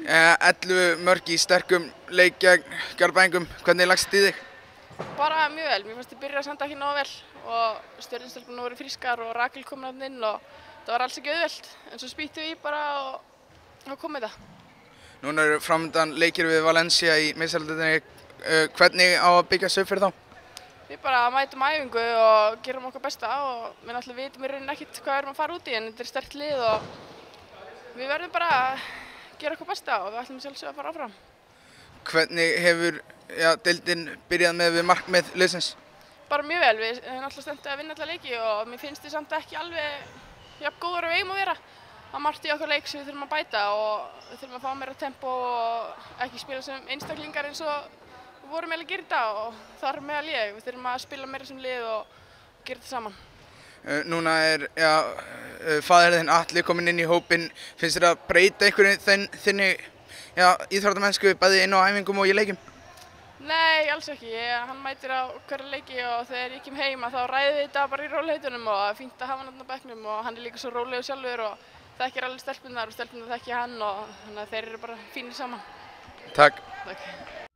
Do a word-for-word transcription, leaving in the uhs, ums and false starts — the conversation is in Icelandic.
ellefu mörk í sterkum leik gegn Garðbæingum. Hvernig lagst þetta í þig? Bara mjög vel. Mér fannst ég byrja samt ekki nógu vel og stjörnustelpurnar voru frískar og Rakel kom þarna inn og það var alls ekki auðvelt. En svo spýttum við í bara og þá kom þetta. Núna eru framöndan leikir við Valencia í meistaradeildinni. Hvernig á að byggja sig upp fyrir þá? Við bara mætum æfingu og gerum okkar besta og við náttúrulega vitum í rauninni ekkert hvað við erum að fara út í en þetta er sterkt lið og við verðum bara að gera okkar besta og við ætlum sjálfsögðu að fara áfram. Hvernig hefur ja, deildin byrjað með við markmið liðsins? Bara mjög vel. Við höfum náttúrulega stefnt að vinna alla leiki og mér finnst þið samt ekki alveg jafn góðar og við eigum að vera. Það er margt í okkar leik sem við þurfum að bæta og við þurfum að fá meira tempo og ekki spila sem einstaklingar eins og við vorum eiginlega að gera þetta og þar meðal ég. Við þurfum að spila meira sem lið og gera þetta saman. Núna er ja, faðir þinn Atli kominn inn í hópinn. Finnst þér að breyta einhverju þinni ja, íþróttamennsku bæði inn á æfingum og í leikjum? Nei, alls ekki. Ég, hann mætir á hverja leiki og þegar ég kem heima þá ræðum við þetta bara í rólegheitunum og það er fínt að hafa hann á bekknum og hann er líka svo rólegur sjálfur og þekkir alveg stelpurnar og stelpurnar þekkja hann og þannig að þeir eru bara fínir saman. Takk. Takk.